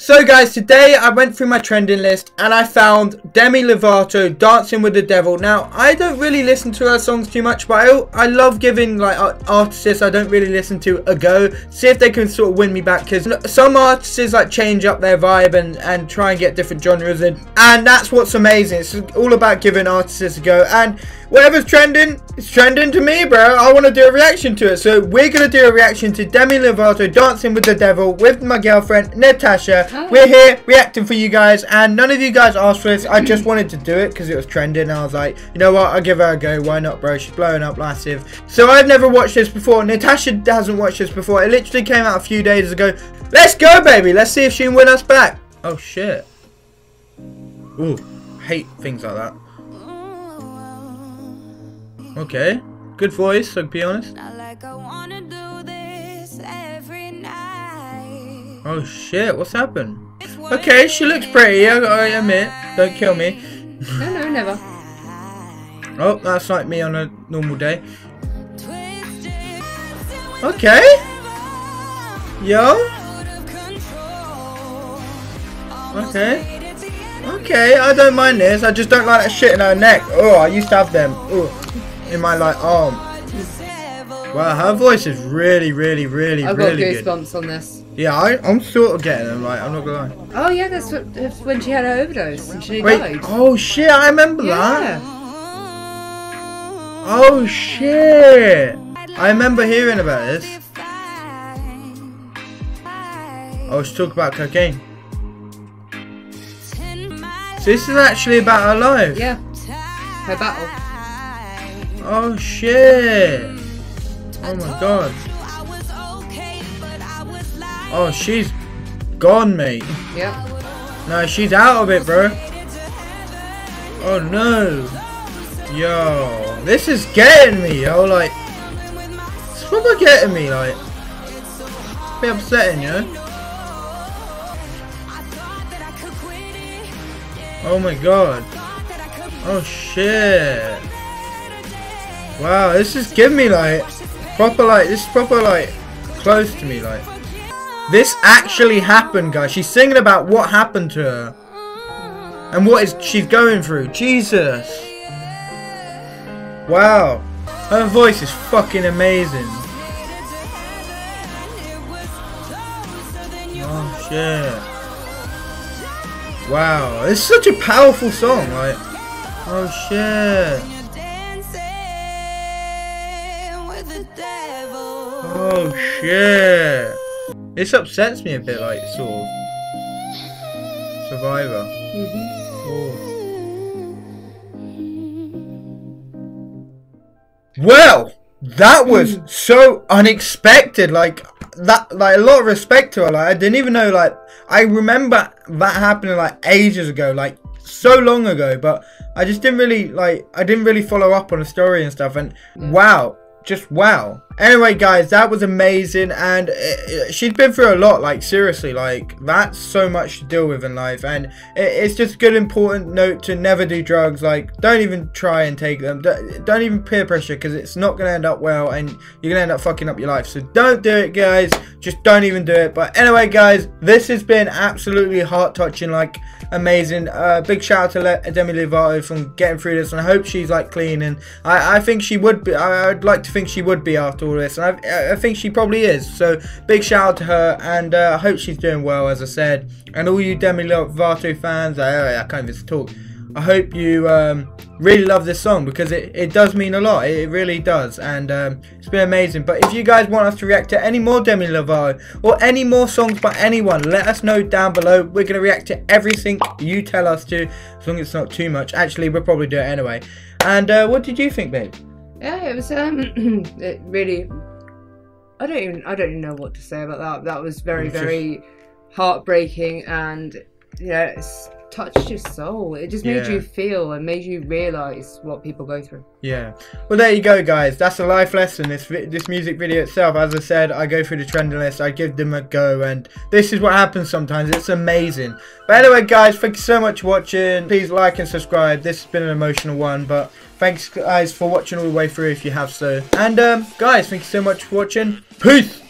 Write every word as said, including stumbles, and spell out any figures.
So guys, today I went through my trending list and I found Demi Lovato, Dancing with the Devil. Now, I don't really listen to her songs too much, but I, I love giving like artists I don't really listen to a go, see if they can sort of win me back, because some artists like change up their vibe and, and try and get different genres in, and that's what's amazing. It's all about giving artists a go, and whatever's trending, it's trending to me, bro. I want to do a reaction to it, so we're going to do a reaction to Demi Lovato, Dancing with the Devil, with my girlfriend, Natasha. Hi. We're here reacting for you guys, and none of you guys asked for this. I just wanted to do it because it was trending, and I was like, you know what, I'll give her a go. Why not, bro? She's blowing up massive. So I've never watched this before. Natasha hasn't watched this before. It literally came out a few days ago. Let's go, baby. Let's see if she can win us back. Oh, shit. Ooh, hate things like that. Okay, good voice, I'll be honest. Oh shit, what's happened? Okay, she looks pretty, I gotta admit. Don't kill me. No, no, never. Oh, that's like me on a normal day. Okay. Yo. Okay. Okay, I don't mind this. I just don't like that shit in her neck. Oh, I used to have them. Oh. In my like arm. Wow, her voice is really, really, really, I've really got good. goosebumps on this. Yeah, I, I'm sort of getting them. Like, I'm not gonna lie. Oh yeah, that's, what, that's when she had her overdose and she Wait, died. oh shit, I remember yeah. that. Oh shit, I remember hearing about this. Oh, she talked about cocaine. So this is actually about her life. Yeah, her battle. Oh shit! Oh my god! Oh, she's gone, mate. Yeah. No, she's out of it, bro. Oh no! Yo, this is getting me, yo. Like, it's proper getting me. Like, it's a bit upsetting, you know. Oh my god! Oh shit! Wow, this is giving me like proper like this is proper like close to me. Like, this actually happened, guys. She's singing about what happened to her and what is she's going through. Jesus. Wow, her voice is fucking amazing. Oh shit. Wow, it's such a powerful song. Like, oh shit. Oh shit! This upsets me a bit, like sort of Survivor. Mm-hmm. Oh. Well, that was so unexpected. Like that, like a lot of respect to her. Like I didn't even know. Like I remember that happening like ages ago, like so long ago. But I just didn't really like. I didn't really follow up on the story and stuff. And wow. Just wow. Anyway guys, that was amazing, and it, it, she's been through a lot, like seriously, like that's so much to deal with in life, and it, it's just a good important note to never do drugs. Like, don't even try and take them. Don't, don't even peer pressure, because it's not going to end up well, and you're going to end up fucking up your life. So don't do it, guys. Just don't even do it. But anyway guys, this has been absolutely heart touching, like amazing. Uh, big shout out to Le Demi Lovato from getting through this, and I hope she's like clean, and I, I think she would be. I, I'd like to think she would be after all this, and I, I think she probably is. So big shout out to her, and uh, I hope she's doing well, as I said. And all you Demi Lovato fans, I, I can't even talk. I hope you um, really love this song, because it, it does mean a lot. It, it really does, and um, it's been amazing. But if you guys want us to react to any more Demi Lovato or any more songs by anyone, let us know down below. We're going to react to everything you tell us to, as long as it's not too much. Actually, we'll probably do it anyway. And uh, what did you think, babe? Yeah, it was um, it really. I don't even. I don't even know what to say about that. That was very, was very just heartbreaking, and yeah, it's touched your soul. It just made yeah. you feel and made you realise what people go through. Yeah. Well, there you go, guys. That's a life lesson. This this music video itself, as I said, I go through the trending list, I give them a go, and this is what happens sometimes. It's amazing. But anyway, guys, thank you so much for watching. Please like and subscribe. This has been an emotional one, but thanks, guys, for watching all the way through if you have so. And, um, guys, thank you so much for watching. Peace!